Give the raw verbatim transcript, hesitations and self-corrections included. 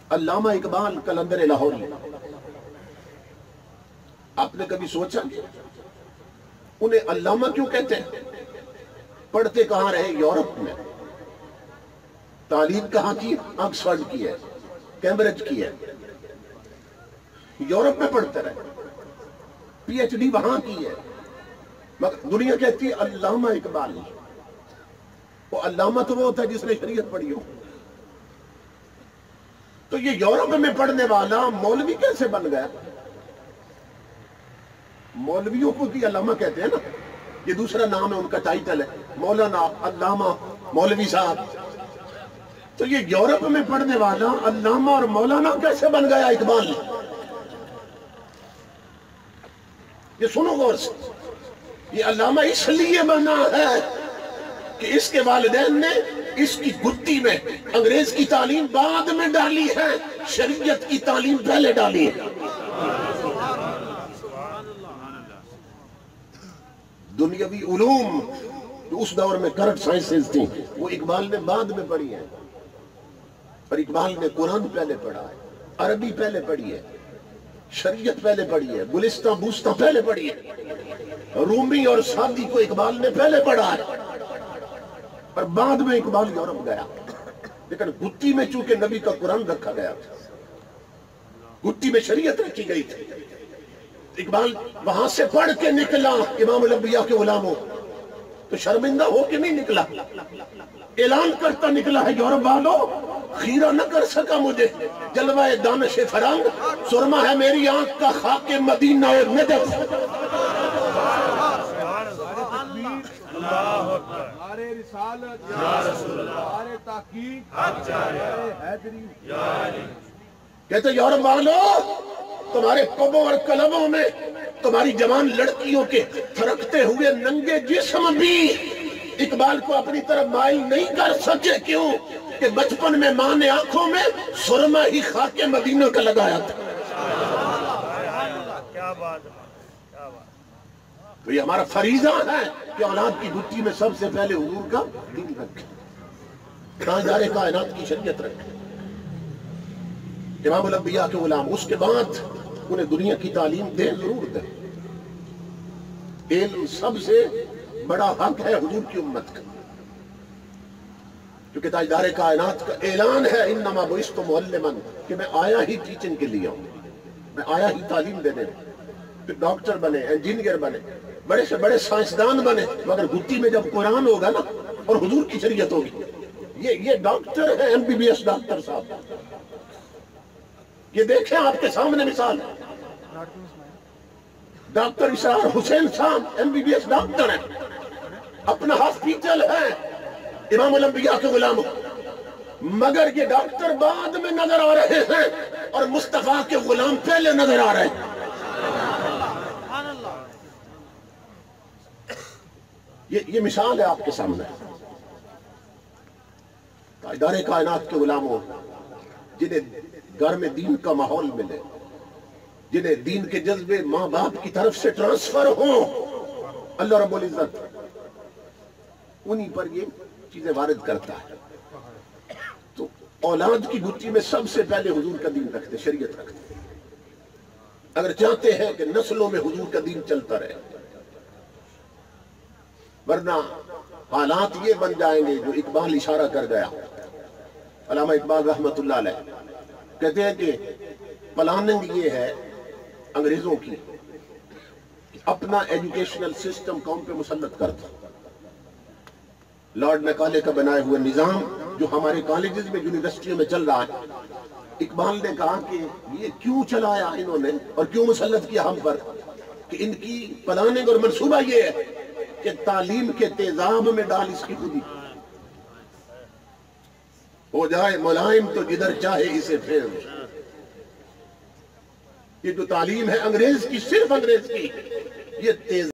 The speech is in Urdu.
علامہ اقبال قلندر لاہوری، آپ نے کبھی سوچا انہیں علامہ کیوں کہتے ہیں؟ پڑھتے کہاں رہے؟ یورپ میں۔ تعلیم کہاں کی؟ آکسفورڈ کی ہے، کیمبرج کی ہے، یورپ میں پڑھتے رہے، پی ایچ ڈی وہاں کی ہے، مگر دنیا کہتی ہے علامہ اقبال۔ وہ علامہ تو وہ ہوتا ہے جس نے شریعت پڑھی ہو۔ تو یہ یورپ میں پڑھنے والا مولوی کیسے بن گیا؟ مولویوں کو بھی علامہ کہتے ہیں نا، یہ دوسرا نام ہے، ان کا ٹائٹل ہے مولانا، علامہ، مولوی صاحب۔ تو یہ یورپ میں پڑھنے والا علامہ اور مولانا کیسے بن گیا اقبال؟ یہ سنو غور سے، یہ علامہ اس لیے بنا ہے کہ اس کے والدین نے اس کی گتی میں انگریز کی تعلیم بعد میں ڈالی ہے، شریعت کی تعلیم پہلے ڈالی ہے۔ دنیاوی علوم جو اس دور میں کرنٹ سائنسز تھیں وہ اقبال نے بعد میں پڑھی ہیں، اور اقبال نے قرآن پہلے پڑھا ہے، عربی پہلے پڑھی ہے، شریعت پہلے پڑھی ہے، گلستہ بوستہ پہلے پڑھی ہے، رومی اور سعدی کو اقبال نے پہلے پڑھا ہے، اور بعد میں اقبال یورپ گیا۔ لیکن گتی میں چونکہ نبی کا قرآن رکھا گیا تھا، گتی میں شریعت رکھی گئی تھی، اقبال وہاں سے پڑھ کے نکلا امام الانبیاء کے غلاموں، تو شرمندہ ہو کے نہیں نکلا، اعلان کرتا نکلا ہے، یورپ والوں خیرہ نہ کر سکا مجھے جلوہ دانش فرنگ، سرما ہے میری آنکھ کا خاک مدینہ اور نجف۔ ہمارے رسالت یا رسول اللہ، ہمارے تحقیق حق جاری حیدری یا علی۔ کہتے یورپ والوں تمہارے پبوں اور کلبوں میں تمہاری جوان لڑکیوں کے تھرکتے ہوئے ننگے جسم بھی اقبال کو اپنی طرف مائل نہیں کر سکے، کیوں کہ بچپن میں ماں نے آنکھوں میں سرما ہی خاک مدینہ کا لگایا تھا۔ تو یہ ہمارا فریضہ ہے کہ اولاد کی گتی میں سب سے پہلے حضور کا دین رکھیں، تاجدار کائنات کی شریعت رکھیں، امام الانبیاء کے غلام، اس کے بعد انہیں دنیا کی تعلیم دیں، ضرور دیں۔ علم سب سے بڑا حق ہے حضور کی امت کا، کیونکہ تاجدار کائنات کا اعلان ہے انما بعثت معلما، کہ میں آیا ہی ٹیچنگ کے لیے ہوں، میں آیا ہی تعلیم دینے، پھر ڈاکٹر بنے، انجینئر بنے، بڑے سے بڑے سائنسدان بنے، مگر گتی میں جب قرآن ہوگا نا اور حضور کی شریعت ہوگی، یہ یہ ڈاکٹر ہے، M B B S doctor صاحب، یہ دیکھیں آپ کے سامنے مثال ہے، ڈاکٹر اسرار حسین صاحب M B B S doctor ہیں، اپنا ہاسپیٹل ہے، امام الانبیاء کے غلام، مگر یہ ڈاکٹر بعد میں نظر آ رہے ہیں اور مصطفیٰ کے غلام پہلے نظر آ رہے ہیں۔ یہ یہ مثال ہے آپ کے سامنے، تاجدار کائنات کے غلاموں جنہیں گھر میں دین کا ماحول ملے، جنہیں دین کے جذبے ماں باپ کی طرف سے ٹرانسفر ہوں، اللہ رب العزت انہی پر یہ چیزیں وارد کرتا ہے۔ تو اولاد کی گتی میں سب سے پہلے حضور کا دین رکھتے، شریعت رکھتے، اگر چاہتے ہیں کہ نسلوں میں حضور کا دین چلتا رہے، ورنہ حالات یہ بن جائیں گے جو اقبال اشارہ کر گیا۔ علامہ اقبال رحمت اللہ علیہ کہتے ہیں کہ پلاننگ یہ ہے انگریزوں کی کہ اپنا ایجوکیشنل سسٹم قوم پہ مسلط کر دو۔ لارڈ میکالے کا بنائے ہوئے نظام جو ہمارے کالجز میں، یونیورسٹیوں میں چل رہا ہے، اقبال نے کہا کہ یہ کیوں چلایا انہوں نے اور کیوں مسلط کیا ہم پر، کہ ان کی پلاننگ اور منصوبہ یہ ہے کہ تعلیم کے تیزاب میں ڈال اس کی خودی، ہو جائے ملائم تو جدھر چاہے اسے پھیر۔ یہ جو تعلیم ہے انگریز کی، صرف انگریز کی، یہ تیز